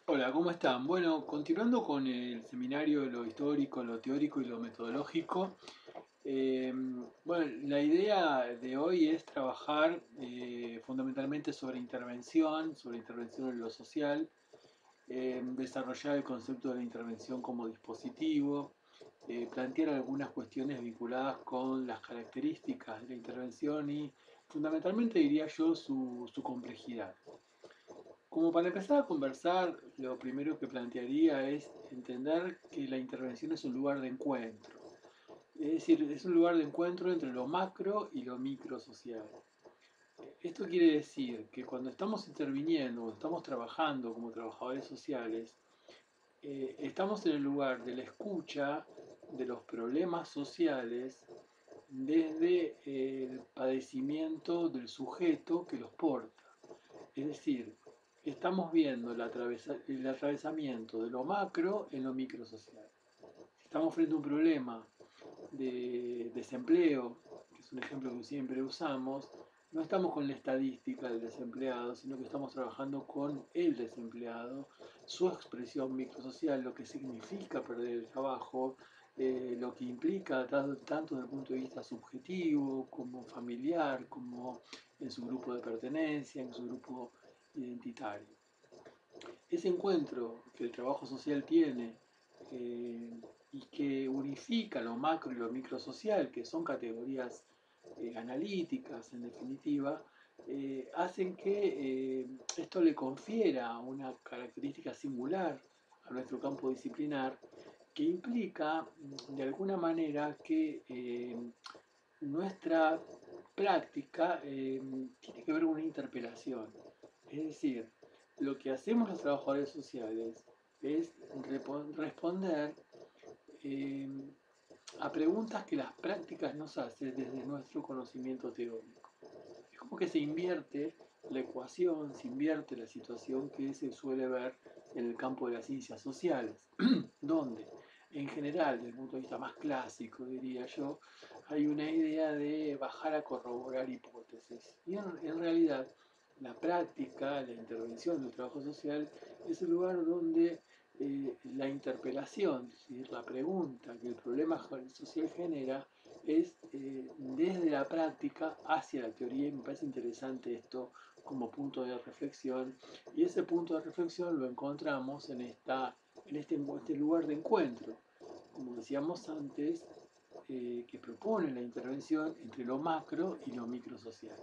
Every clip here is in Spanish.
Hola, ¿cómo están? Bueno, continuando con el seminario de lo histórico, lo teórico y lo metodológico, bueno, la idea de hoy es trabajar fundamentalmente sobre intervención en lo social, desarrollar el concepto de la intervención como dispositivo, plantear algunas cuestiones vinculadas con las características de la intervención y fundamentalmente diría yo su complejidad. Como para empezar a conversar, lo primero que plantearía es entender que la intervención es un lugar de encuentro. Es decir, es un lugar de encuentro entre lo macro y lo micro social. Esto quiere decir que cuando estamos interviniendo o estamos trabajando como trabajadores sociales, estamos en el lugar de la escucha de los problemas sociales desde el padecimiento del sujeto que los porta. Es decir, estamos viendo el atravesamiento de lo macro en lo micro social. Si estamos frente a un problema de desempleo, que es un ejemplo que siempre usamos, no estamos con la estadística del desempleado, sino que estamos trabajando con el desempleado, su expresión microsocial, lo que significa perder el trabajo, lo que implica tanto desde el punto de vista subjetivo, como familiar, como en su grupo de pertenencia, en su grupo identitario. Ese encuentro que el trabajo social tiene eh, y que unifica lo macro y lo microsocial, que son categorías analíticas en definitiva, hacen que esto le confiera una característica singular a nuestro campo disciplinar que implica de alguna manera que nuestra práctica tiene que ver con una interpelación. Es decir, lo que hacemos los trabajadores sociales es responder eh, a preguntas que las prácticas nos hacen desde nuestro conocimiento teórico. Es como que se invierte la ecuación, se invierte la situación que se suele ver en el campo de las ciencias sociales, donde en general, desde el punto de vista más clásico, diría yo, hay una idea de bajar a corroborar hipótesis. Y en realidad, la práctica, la intervención del trabajo social es el lugar donde la interpelación, es decir, la pregunta que el problema social genera, es desde la práctica hacia la teoría, y me parece interesante esto como punto de reflexión, y ese punto de reflexión lo encontramos en este lugar de encuentro, como decíamos antes, que propone la intervención entre lo macro y lo micro social.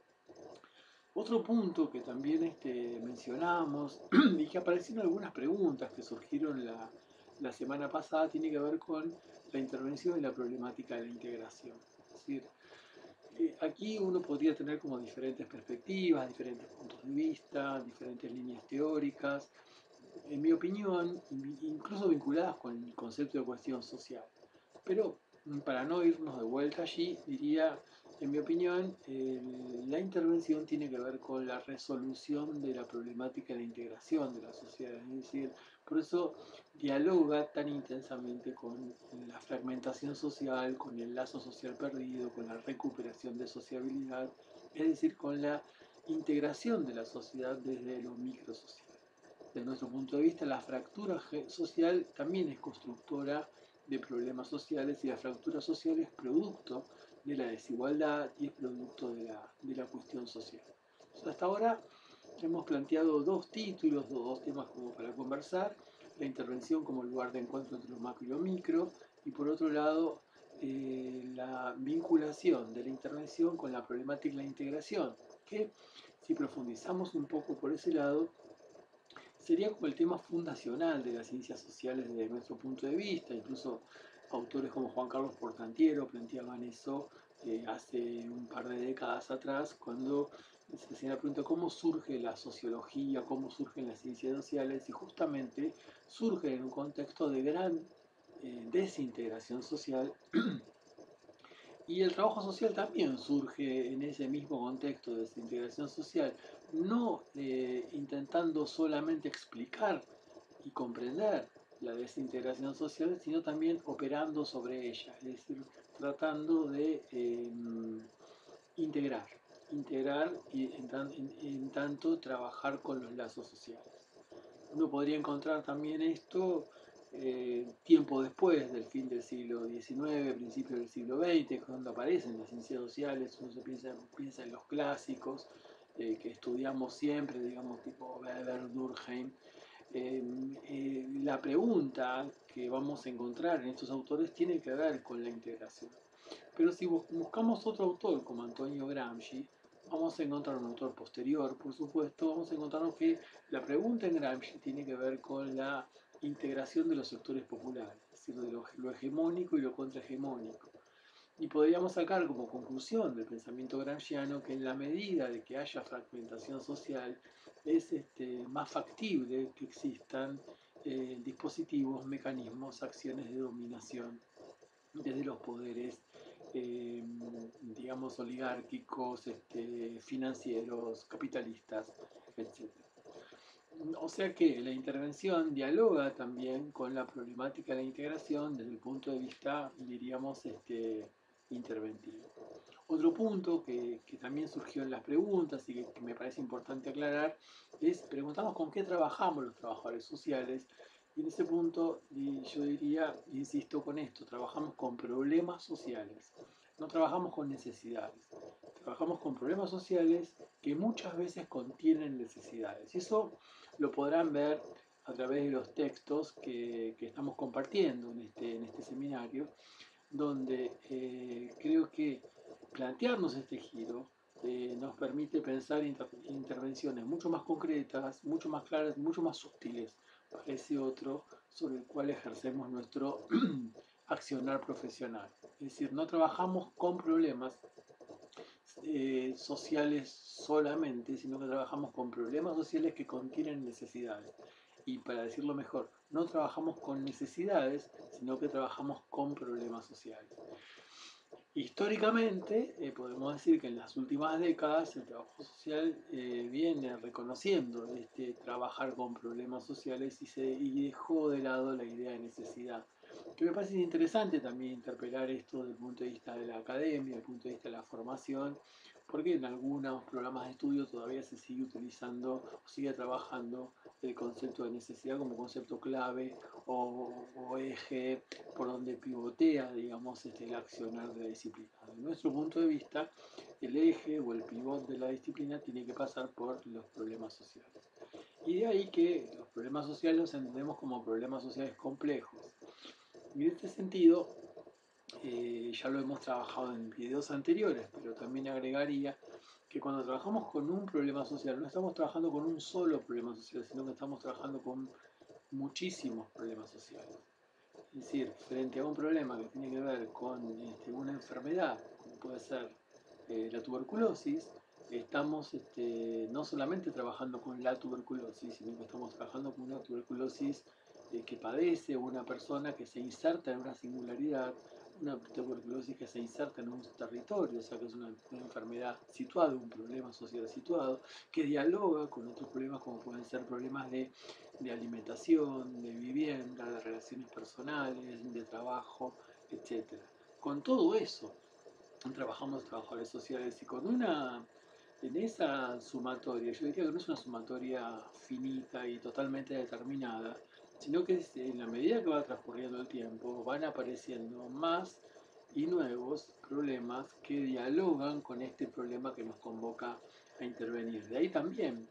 Otro punto que también mencionamos y que aparecieron algunas preguntas que surgieron la semana pasada tiene que ver con la intervención y la problemática de la integración. Es decir, aquí uno podría tener como diferentes perspectivas, diferentes puntos de vista, diferentes líneas teóricas, en mi opinión, incluso vinculadas con el concepto de cuestión social. Pero para no irnos de vuelta allí, diría, en mi opinión, la intervención tiene que ver con la resolución de la problemática de la integración de la sociedad. Es decir, por eso dialoga tan intensamente con la fragmentación social, con el lazo social perdido, con la recuperación de sociabilidad, es decir, con la integración de la sociedad desde lo microsocial. Desde nuestro punto de vista, la fractura social también es constructora de problemas sociales y la fractura social es producto de la desigualdad y es producto de la cuestión social. Entonces, hasta ahora hemos planteado dos títulos, dos temas como para conversar, la intervención como lugar de encuentro entre lo macro y lo micro, y por otro lado la vinculación de la intervención con la problemática de la integración, que si profundizamos un poco por ese lado, sería como el tema fundacional de las ciencias sociales desde nuestro punto de vista. Incluso autores como Juan Carlos Portantiero planteaban eso hace un par de décadas atrás, cuando se hacía la pregunta cómo surge la sociología, cómo surgen las ciencias sociales, y justamente surge en un contexto de gran desintegración social. Y el trabajo social también surge en ese mismo contexto de desintegración social, no intentando solamente explicar y comprender la desintegración social, sino también operando sobre ella, es decir, tratando de integrar, integrar y en tanto trabajar con los lazos sociales. Uno podría encontrar también esto tiempo después del fin del siglo XIX, principio del siglo XX, cuando aparecen las ciencias sociales. Uno se piensa en los clásicos que estudiamos siempre, digamos, tipo Weber, Durkheim. La pregunta que vamos a encontrar en estos autores tiene que ver con la integración. Pero si buscamos otro autor como Antonio Gramsci, vamos a encontrar un autor posterior, por supuesto, vamos a encontrarnos que la pregunta en Gramsci tiene que ver con la integración de los sectores populares, es decir, de lo hegemónico y lo contrahegemónico. Y podríamos sacar como conclusión del pensamiento gramsciano que en la medida de que haya fragmentación social, es más factible que existan dispositivos, mecanismos, acciones de dominación desde los poderes, eh, digamos, oligárquicos, financieros, capitalistas, etc. O sea que la intervención dialoga también con la problemática de la integración desde el punto de vista, diríamos, interventivo. Otro punto que también surgió en las preguntas y que me parece importante aclarar es preguntarnos con qué trabajamos los trabajadores sociales. Y en ese punto yo diría, insisto con esto, trabajamos con problemas sociales, no trabajamos con necesidades, trabajamos con problemas sociales que muchas veces contienen necesidades. Y eso lo podrán ver a través de los textos que estamos compartiendo en este seminario, donde creo que plantearnos este giro nos permite pensar intervenciones mucho más concretas, mucho más claras, mucho más sutiles para ese otro sobre el cual ejercemos nuestro accionar profesional. Es decir, no trabajamos con problemas sociales solamente, sino que trabajamos con problemas sociales que contienen necesidades. Y para decirlo mejor, no trabajamos con necesidades, sino que trabajamos con problemas sociales. Históricamente, podemos decir que en las últimas décadas el trabajo social viene reconociendo trabajar con problemas sociales y dejó de lado la idea de necesidad. Que me parece interesante también interpelar esto desde el punto de vista de la academia, desde el punto de vista de la formación, porque en algunos programas de estudio todavía se sigue utilizando o sigue trabajando el concepto de necesidad como concepto clave o eje por donde pivotea, digamos, el accionar de la disciplina. Desde nuestro punto de vista, el eje o el pivot de la disciplina tiene que pasar por los problemas sociales. Y de ahí que los problemas sociales los entendemos como problemas sociales complejos. Y en este sentido, ya lo hemos trabajado en videos anteriores, pero también agregaría que cuando trabajamos con un problema social, no estamos trabajando con un solo problema social, sino que estamos trabajando con muchísimos problemas sociales. Es decir, frente a un problema que tiene que ver con una enfermedad, como puede ser la tuberculosis, estamos no solamente trabajando con la tuberculosis, sino que estamos trabajando con una tuberculosis que padece una persona que se inserta en una singularidad, una tuberculosis que se inserta en un territorio, o sea que es una enfermedad situada, un problema social situado, que dialoga con otros problemas como pueden ser problemas de alimentación, de vivienda, de relaciones personales, de trabajo, etc. Con todo eso, trabajamos trabajadores sociales y con en esa sumatoria, yo diría que no es una sumatoria finita y totalmente determinada, sino que en la medida que va transcurriendo el tiempo van apareciendo más y nuevos problemas que dialogan con este problema que nos convoca a intervenir. De ahí también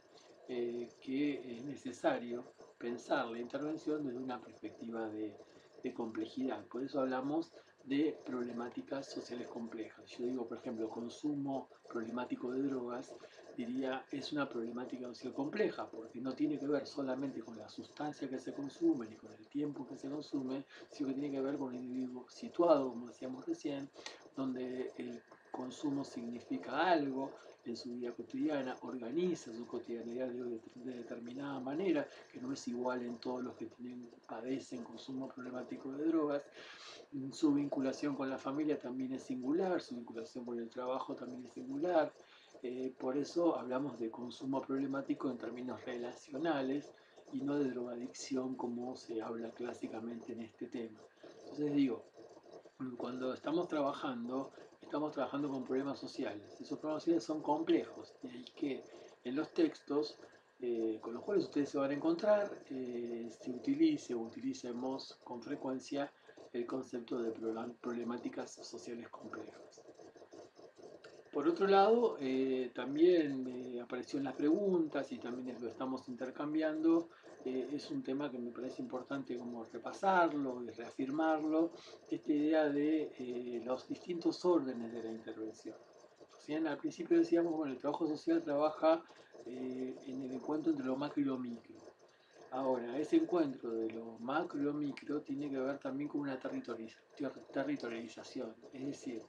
que es necesario pensar la intervención desde una perspectiva de complejidad. Por eso hablamos de problemáticas sociales complejas. Yo digo, por ejemplo, consumo problemático de drogas, diría, es una problemática social compleja, porque no tiene que ver solamente con la sustancia que se consume ni con el tiempo que se consume, sino que tiene que ver con un individuo situado, como decíamos recién, donde el consumo significa algo en su vida cotidiana, organiza su cotidianidad de determinada manera, que no es igual en todos los que padecen consumo problemático de drogas. Su vinculación con la familia también es singular, su vinculación con el trabajo también es singular. Por eso hablamos de consumo problemático en términos relacionales y no de drogadicción como se habla clásicamente en este tema. Entonces digo, cuando estamos trabajando con problemas sociales. Esos problemas sociales son complejos, y hay que en los textos con los cuales ustedes se van a encontrar, se utilice o utilicemos con frecuencia el concepto de problemáticas sociales complejas. Por otro lado, también apareció en las preguntas y también lo estamos intercambiando, es un tema que me parece importante como repasarlo y reafirmarlo, esta idea de los distintos órdenes de la intervención. Recién al principio decíamos, bueno, el trabajo social trabaja en el encuentro entre lo macro y lo micro. Ahora, ese encuentro de lo macro y lo micro tiene que ver también con una territorialización, es decir,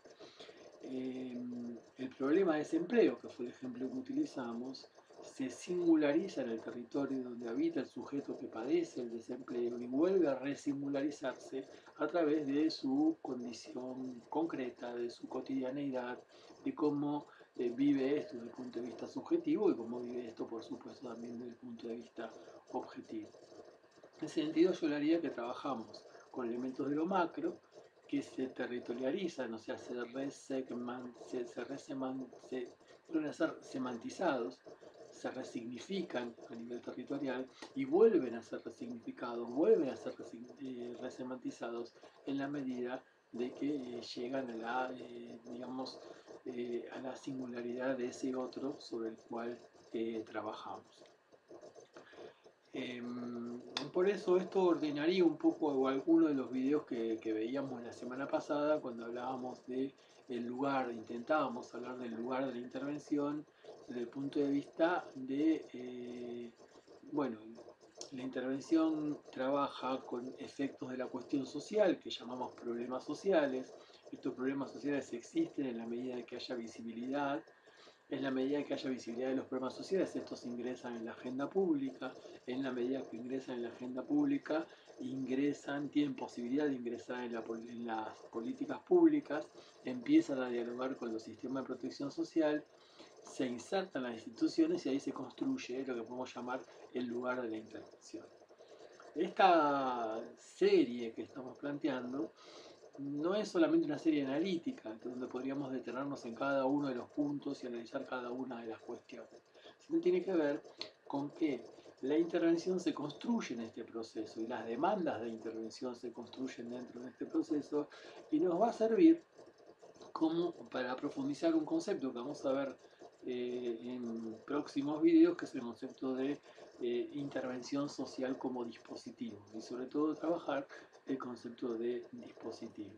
el problema de desempleo, que fue el ejemplo que utilizamos, se singulariza en el territorio donde habita el sujeto que padece el desempleo y vuelve a resingularizarse a través de su condición concreta, de su cotidianeidad, de cómo vive esto desde el punto de vista subjetivo y cómo vive esto, por supuesto, también desde el punto de vista objetivo. En ese sentido, yo le haría que trabajamos con elementos de lo macro, que se territorializan, o sea, suelen ser semantizados, se resignifican a nivel territorial y vuelven a ser resignificados, vuelven a ser resemantizados en la medida de que llegan a la, digamos, a la singularidad de ese otro sobre el cual trabajamos. Por eso esto ordenaría un poco alguno de los videos que veíamos la semana pasada cuando hablábamos de el lugar, intentábamos hablar del lugar de la intervención desde el punto de vista de, bueno, la intervención trabaja con efectos de la cuestión social que llamamos problemas sociales. Estos problemas sociales existen en la medida de que haya visibilidad. En la medida que haya visibilidad de los problemas sociales, estos ingresan en la agenda pública. En la medida que ingresan en la agenda pública, tienen posibilidad de ingresar en las políticas públicas, empiezan a dialogar con los sistemas de protección social, se insertan las instituciones y ahí se construye lo que podemos llamar el lugar de la intervención. Esta serie que estamos planteando no es solamente una serie analítica, donde podríamos detenernos en cada uno de los puntos y analizar cada una de las cuestiones, sino tiene que ver con que la intervención se construye en este proceso y las demandas de intervención se construyen dentro de este proceso y nos va a servir como para profundizar un concepto que vamos a ver en próximos videos, que es el concepto de intervención social como dispositivo y sobre todo trabajar el concepto de dispositivo.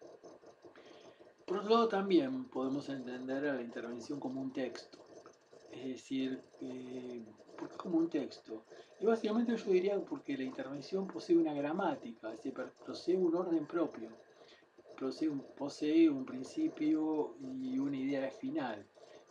Por otro lado, también podemos entender a la intervención como un texto, es decir, ¿por qué como un texto? Y básicamente yo diría porque la intervención posee una gramática, es decir, posee un orden propio, posee un principio y una idea final,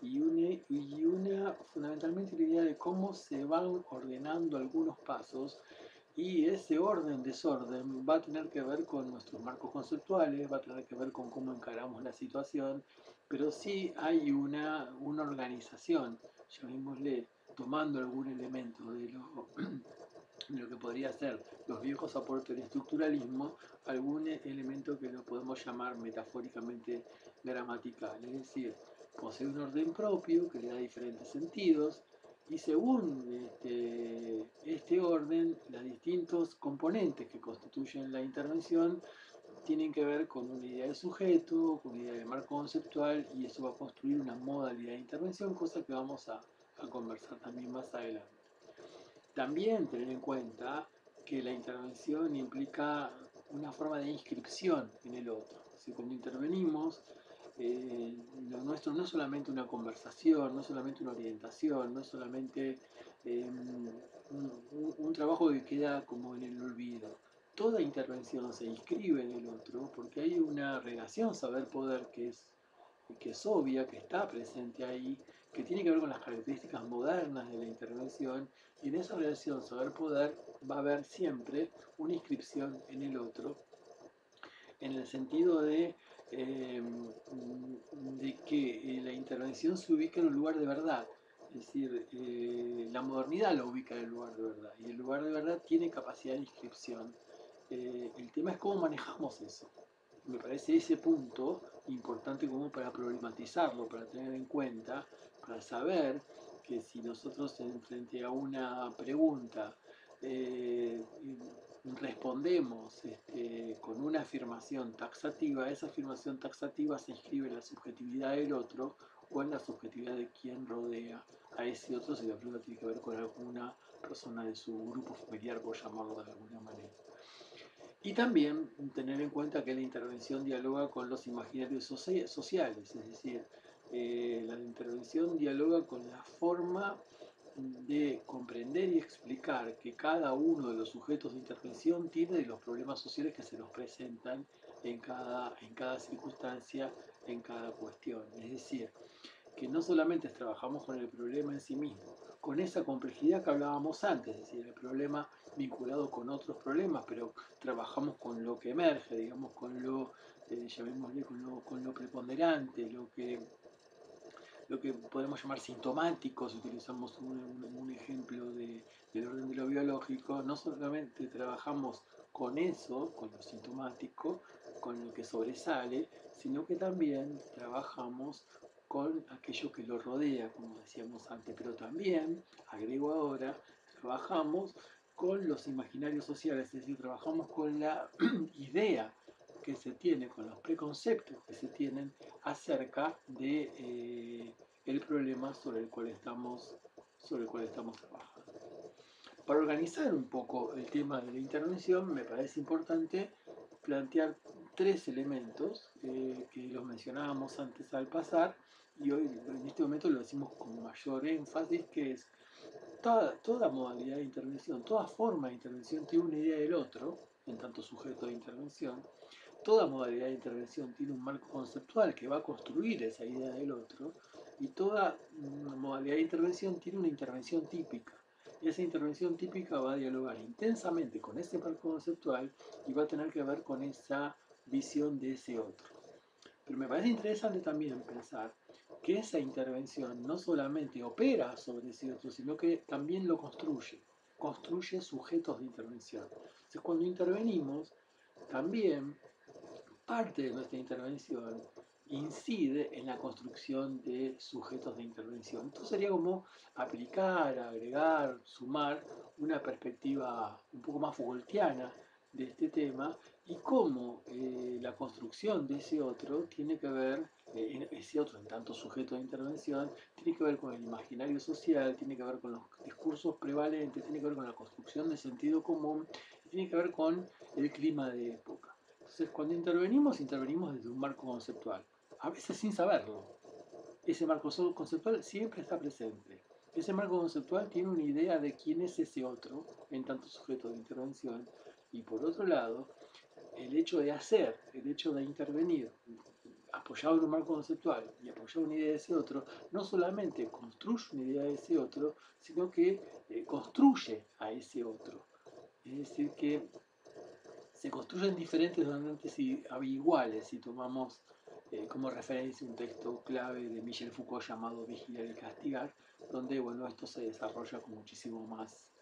fundamentalmente la idea de cómo se van ordenando algunos pasos y ese orden-desorden va a tener que ver con nuestros marcos conceptuales, va a tener que ver con cómo encaramos la situación, pero sí hay una organización, llamémosle, tomando algún elemento de lo que podría ser los viejos aportes del estructuralismo, algún elemento que lo podemos llamar metafóricamente gramatical, es decir, posee un orden propio que le da diferentes sentidos, y según este orden, los distintos componentes que constituyen la intervención tienen que ver con una idea de sujeto, con una idea de marco conceptual, y eso va a construir una modalidad de intervención, cosa que vamos a conversar también más adelante. También tener en cuenta que la intervención implica una forma de inscripción en el otro. Si cuando intervenimos, lo nuestro no es solamente una conversación, no es solamente una orientación, no es solamente un trabajo que queda como en el olvido. Toda intervención se inscribe en el otro porque hay una relación saber-poder que es obvia, que está presente ahí, que tiene que ver con las características modernas de la intervención, y en esa relación saber-poder va a haber siempre una inscripción en el otro, en el sentido de que la intervención se ubica en un lugar de verdad. Es decir, la modernidad lo ubica en el lugar de verdad, y el lugar de verdad tiene capacidad de inscripción. El tema es cómo manejamos eso. Me parece ese punto importante como para problematizarlo, para tener en cuenta, para saber que si nosotros frente a una pregunta respondemos con una afirmación taxativa, esa afirmación taxativa se inscribe en la subjetividad del otro o en la subjetividad de quien rodea a ese otro, si la pregunta tiene que ver con alguna persona de su grupo familiar, por llamarlo de alguna manera. Y también tener en cuenta que la intervención dialoga con los imaginarios sociales, es decir, la intervención dialoga con la forma de comprender y explicar que cada uno de los sujetos de intervención tiene los problemas sociales que se nos presentan en cada circunstancia, en cada cuestión. Es decir, que no solamente trabajamos con el problema en sí mismo, con esa complejidad que hablábamos antes, es decir, el problema vinculado con otros problemas, pero trabajamos con lo que emerge, digamos, con lo, llamémosle, con lo preponderante, lo que podemos llamar sintomático, si utilizamos un ejemplo del orden de lo biológico. No solamente trabajamos con eso, con lo sintomático, con lo que sobresale, sino que también trabajamos con aquello que lo rodea, como decíamos antes, pero también, agrego ahora, trabajamos con los imaginarios sociales, es decir, trabajamos con la idea que se tiene, con los preconceptos que se tienen acerca de el problema sobre el cual estamos trabajando. Para organizar un poco el tema de la intervención, me parece importante plantear tres elementos que los mencionábamos antes al pasar, y hoy en este momento lo decimos con mayor énfasis, que es toda modalidad de intervención, toda forma de intervención tiene una idea del otro, en tanto sujeto de intervención. Toda modalidad de intervención tiene un marco conceptual que va a construir esa idea del otro, y toda modalidad de intervención tiene una intervención típica. Y esa intervención típica va a dialogar intensamente con ese marco conceptual y va a tener que ver con esa visión de ese otro. Pero me parece interesante también pensar que esa intervención no solamente opera sobre ese otro, sino que también lo construye sujetos de intervención. Entonces, cuando intervenimos, también parte de nuestra intervención incide en la construcción de sujetos de intervención. Entonces sería como aplicar, agregar, sumar una perspectiva un poco más Foucaultiana de este tema, y cómo la construcción de ese otro tiene que ver, ese otro en tanto sujeto de intervención, tiene que ver con el imaginario social, tiene que ver con los discursos prevalentes, tiene que ver con la construcción de sentido común, tiene que ver con el clima de época. Entonces, cuando intervenimos desde un marco conceptual, a veces sin saberlo. Ese marco conceptual siempre está presente. Ese marco conceptual tiene una idea de quién es ese otro, en tanto sujeto de intervención, y por otro lado, el hecho de hacer, el hecho de intervenir, apoyado en un marco conceptual y apoyado en una idea de ese otro, no solamente construye una idea de ese otro, sino que construye a ese otro. Es decir, que se construyen diferentes donantes y iguales, si tomamos como referencia un texto clave de Michel Foucault llamado Vigilar y Castigar, donde bueno, esto se desarrolla con muchísimo más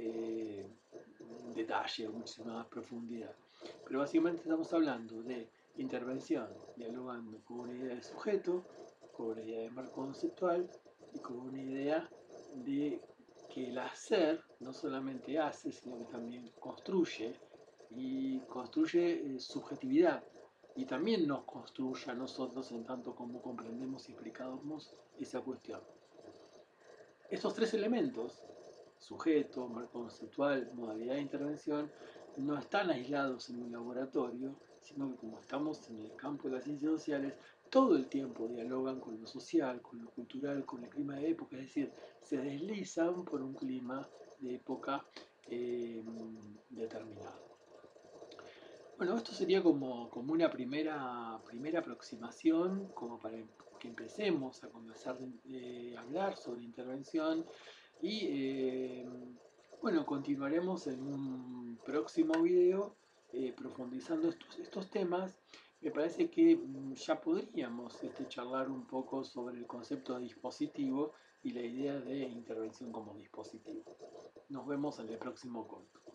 detalle, muchísima más profundidad. Pero básicamente estamos hablando de intervención, dialogando con una idea de sujeto, con una idea de marco conceptual y con una idea de que el hacer no solamente hace, sino que también construye, y construye subjetividad, y también nos construye a nosotros en tanto como comprendemos y explicamos esa cuestión. Estos tres elementos, sujeto, marco conceptual, modalidad de intervención, no están aislados en un laboratorio, sino que como estamos en el campo de las ciencias sociales, todo el tiempo dialogan con lo social, con lo cultural, con el clima de época, es decir, se deslizan por un clima de época determinado. Bueno, esto sería como una primera aproximación, como para que empecemos a conversar, hablar sobre intervención, y bueno, continuaremos en un próximo video profundizando estos temas. Me parece que ya podríamos charlar un poco sobre el concepto de dispositivo y la idea de intervención como dispositivo. Nos vemos en el próximo corto.